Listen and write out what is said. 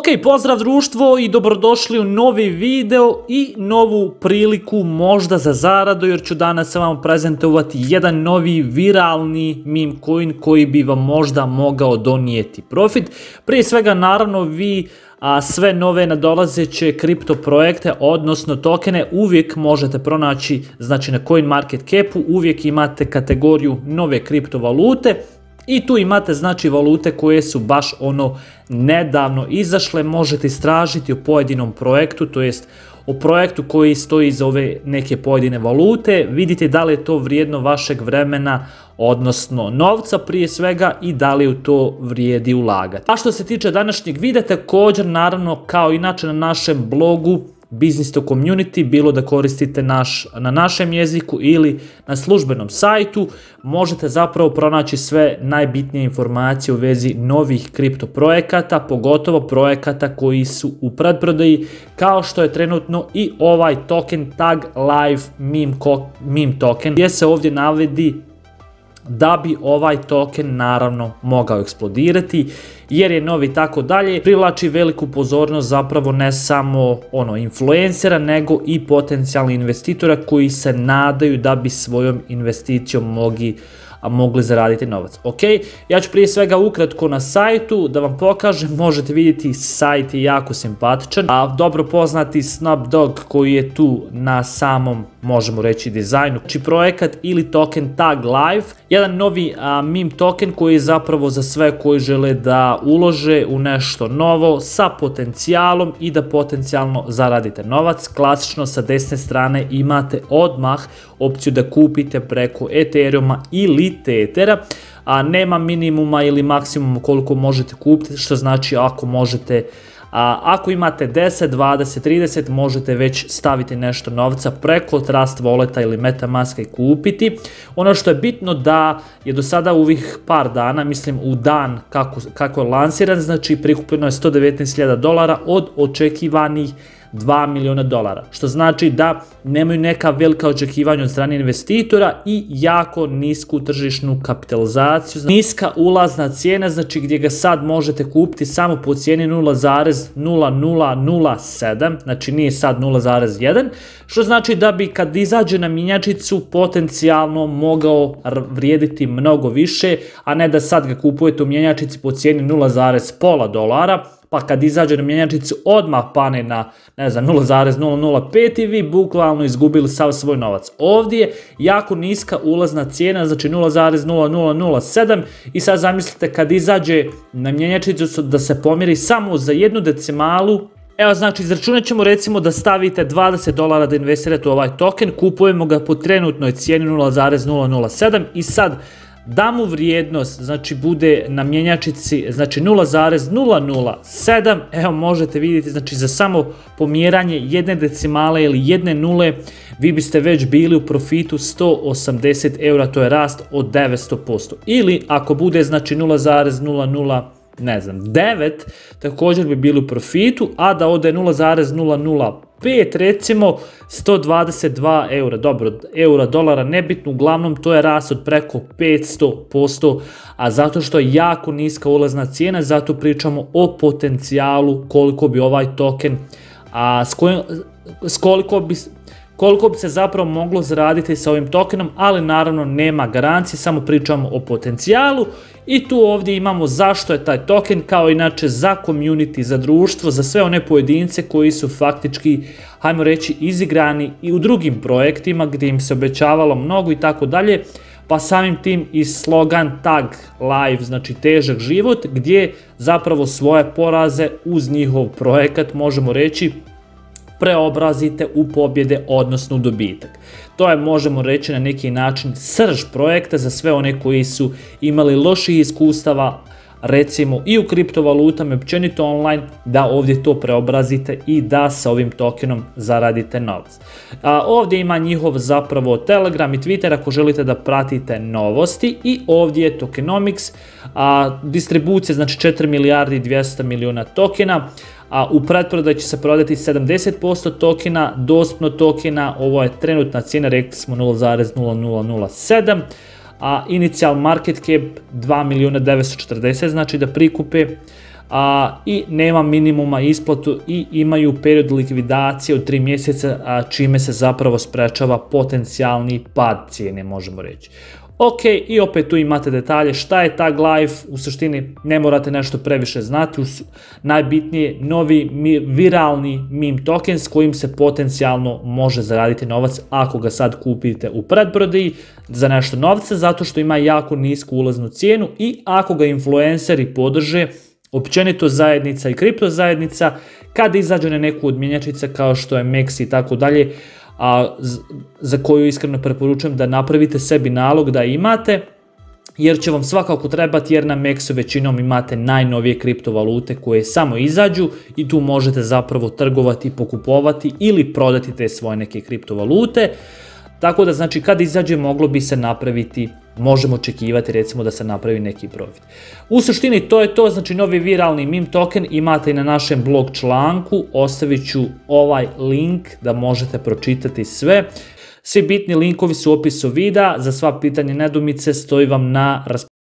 Ok, pozdrav društvo i dobrodošli u novi video i novu priliku možda za zaradu, jer ću danas vam prezentovati jedan novi viralni meme coin koji bi vam možda mogao donijeti profit. Prije svega naravno vi sve nove nadolazeće kripto projekte, odnosno tokene, uvijek možete pronaći, znači na CoinMarketCapu uvijek imate kategoriju nove kriptovalute. I tu imate znači valute koje su baš nedavno izašle, možete istražiti o pojedinom projektu, to jest o projektu koji stoji iza ove neke pojedine valute, vidite da li je to vrijedno vašeg vremena, odnosno novca prije svega, i da li u to vrijedi ulagati. A što se tiče današnjeg videa, također naravno kao inače na našem blogu Business to Community, bilo da koristite na našem jeziku ili na službenom sajtu, možete zapravo pronaći sve najbitnije informacije u vezi novih kripto projekata, pogotovo projekata koji su u pretprodaji, kao što je trenutno i ovaj token Tag Life meme token, gdje se ovdje navodi da bi ovaj token naravno mogao eksplodirati jer je novi i tako dalje, privlači veliku pozornost zapravo ne samo influencera nego i potencijalnih investitora koji se nadaju da bi svojom investicijom mogli zaraditi novac. Ok, ja ću prije svega ukratko na sajtu da vam pokažem, možete vidjeti sajt je jako simpatičan, a dobro poznati Snapdog koji je tu na samom, možemo reći, dizajnu. Znači projekat ili token Tag Life, jedan novi meme token koji je zapravo za sve koji žele da ulože u nešto novo sa potencijalom i da potencijalno zaradite novac. Klasično sa desne strane imate odmah opciju da kupite preko Ethereuma ili Tethera, a nema minimuma ili maksimuma koliko možete kupiti, što znači ako imate 10, 20, 30 možete već staviti nešto novca preko Trust Walleta ili Metamaska i kupiti. Ono što je bitno da je do sada u ovih par dana, mislim u dan kako je lansiran, znači prikupljeno je $119.000 od očekivanih $2 milijuna, što znači da nemaju neka velika očekivanja od strane investitora i jako nisku tržišnu kapitalizaciju, niska ulazna cijena, znači gdje ga sad možete kupiti samo po cijeni 0,0007, znači nije sad 0,1, što znači da bi kad izađe na mjenjačnicu potencijalno mogao vrijediti mnogo više, a ne da sad ga kupujete u mjenjačnici po cijeni $0,5, pa kad izađe na mjenjačnicu odmah pane na, ne znam, 0,005 i vi bukvalno izgubili sav svoj novac. Ovdje je jako niska ulazna cijena, znači 0,0007, i sad zamislite kad izađe na mjenjačnicu da se pomjeri samo za jednu decimalu. Evo, znači izračunat ćemo recimo da stavite $20 da investirate u ovaj token, kupujemo ga po trenutnoj cijeni 0,007 i sad da mu vrijednost znači bude na mjenjačnici znači 0,007, evo možete vidjeti, znači za samo pomjeranje jedne decimale ili jedne nule vi biste već bili u profitu 180 eura, to je rast od 900%. Ili ako bude znači 0,009 također bi bili u profitu, a da ode 0,005 recimo 122 eura, dobro, eura, dolara, nebitno, uglavnom to je rast od preko 500%, a zato što je jako niska ulazna cijena, zato pričamo o potencijalu koliko bi ovaj token, koliko bi se zapravo moglo zaraditi sa ovim tokenom, ali naravno nema garancije, samo pričamo o potencijalu. I tu ovdje imamo zašto je taj token, kao inače za community, za društvo, za sve one pojedince koji su faktički, hajmo reći, izigrani i u drugim projektima gdje im se obećavalo mnogo i tako dalje, pa samim tim i slogan Tag Life, znači težak život, gdje zapravo svoje poraze uz njihov projekat, možemo reći, preobrazite u pobjede, odnosno u dobitak. To je, možemo reći, na neki način srž projekta za sve one koji su imali loših iskustava, recimo i u kriptovalutama i općenito online, da ovdje to preobrazite i da sa ovim tokenom zaradite novac. Ovdje ima njihov zapravo Telegram i Twitter ako želite da pratite novosti, i ovdje je Tokenomics, distribucija znači 4 milijardi i 200 milijuna tokena, a u pretprodaji će se prodati 70% tokena, dostupno tokena, ovo je trenutna cijena, rekli smo 0,0007, a inicial market cap 2 milijuna 940, znači da prikupe, i nema minimuma isplatu i imaju period likvidacije od 3 mjeseca, čime se zapravo sprečava potencijalni pad cijene, možemo reći. Ok, i opet tu imate detalje šta je Tag Life, u suštini ne morate nešto previše znati, najbitnije novi viralni meme token s kojim se potencijalno može zaraditi novac ako ga sad kupite u predprodaji za nešto novca, zato što ima jako nisku ulaznu cijenu i ako ga influenceri podrže, općenito zajednica i kripto zajednica, kad izađu na neku od mjenjačnica kao što je MEX i tako dalje, za koju iskreno preporučujem da napravite sebi nalog da imate, jer će vam svakako trebati, jer na MEX-u većinom imate najnovije kriptovalute koje samo izađu i tu možete zapravo trgovati, pokupovati ili prodati te svoje neke kriptovalute. Tako da znači kad izađe moglo bi se napraviti, možemo očekivati recimo da se napravi neki profit. U suštini to je to, znači novi viralni meme token imate i na našem blog članku, ostavit ću ovaj link da možete pročitati sve. Svi bitni linkovi su u opisu videa, za sva pitanja i nedoumice stoji vam na raspolaganju.